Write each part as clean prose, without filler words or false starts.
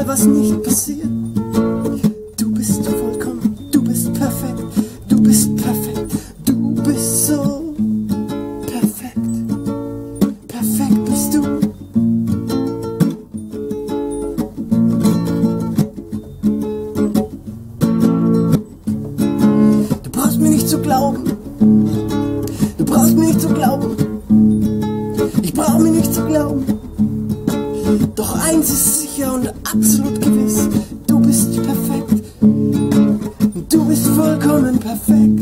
egal was nicht passiert. Du bist vollkommen, du bist perfekt, du bist perfekt, du bist so perfekt. Perfekt bist du. Du brauchst mir nicht zu glauben, du brauchst mir nicht zu glauben, ich brauch mir nicht zu glauben. Doch eins ist sicher und absolut gewiss, du bist perfekt, du bist vollkommen perfekt.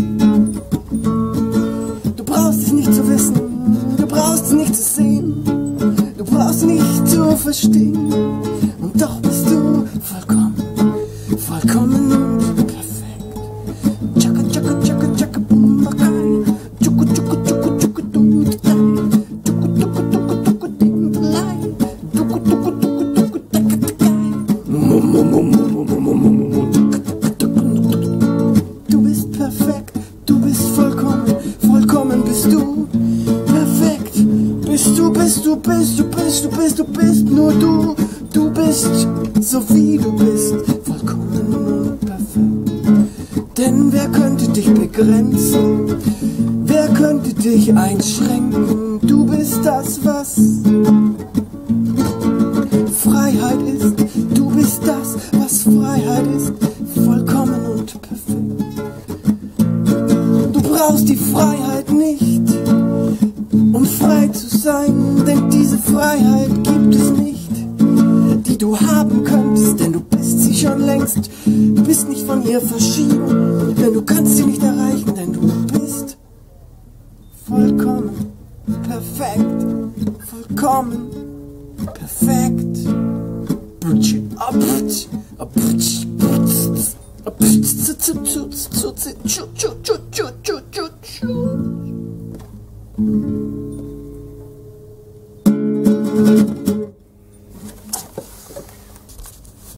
Du brauchst es nicht zu wissen, du brauchst es nicht zu sehen, du brauchst nicht zu verstehen, und doch bist du vollkommen, vollkommen und perfekt. Chaka chaka chaka chaka bum bakai, chuku chuku chuku chuku dum dum, chuku chuku chuku chuku dum dum, chuku chuku chuku chuku taka takai. Du bist perfekt, du bist vollkommen, vollkommen bist du perfekt. Bist du, bist du, bist du, bist du, bist du, bist nur du. Du bist so wie du bist, vollkommen und perfekt. Denn wer könnte dich begrenzen? Wer könnte dich einschränken? Du bist das, was Freiheit ist. Du bist das, was Freiheit ist, vollkommen und perfekt. Du brauchst die Freiheit nicht, um frei zu sein, denn diese Freiheit gibt es nicht, die du haben könntest, denn du bist sie schon längst. Du bist nicht von ihr verschieden, denn du kannst sie nicht erreichen, denn du bist vollkommen perfekt, vollkommen perfekt.